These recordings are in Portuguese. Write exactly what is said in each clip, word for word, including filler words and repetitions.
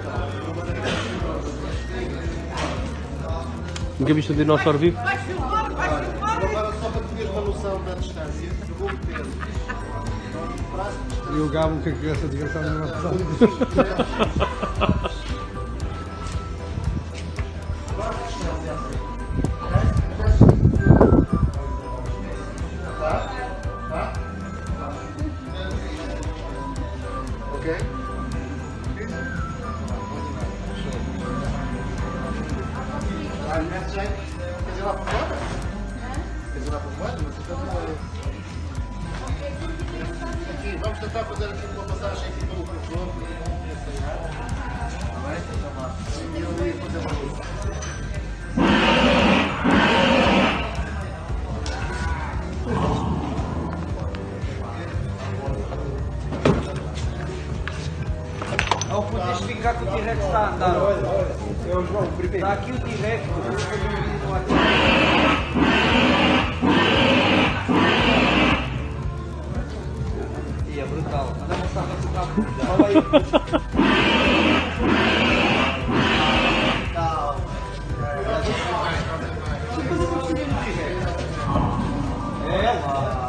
Nunca viste um dinossauro vivo? Vai filmar, vai filmar! Agora só para teres uma noção da distância, eu vou meter. E o Gabo, o que é que essa desgraçada não vai passar? Ok? Ah, mete já. Quer ir lá por fora? Quer ir lá por fora? Aqui, vamos tentar fazer aqui uma passagem aqui pelo corredor. Está bem? Então vá. E eu ia fazer uma coisa. Ao podes ficar que o T-Rex está a andar. Olha, olha, é o João, primeiro. Está aqui o T-Rex, eu vou fazer um vídeo no aqui. E é brutal. Anda a mostrar para o carro. Fala aí. É lá.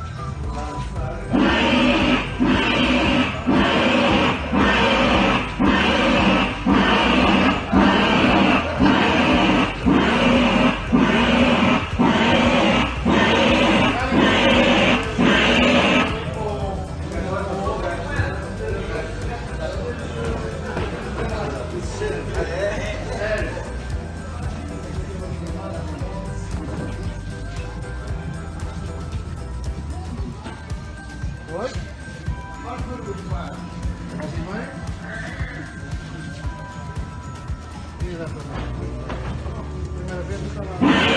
Oi? Mais e meio? Exatamente. Primeira vez não estava.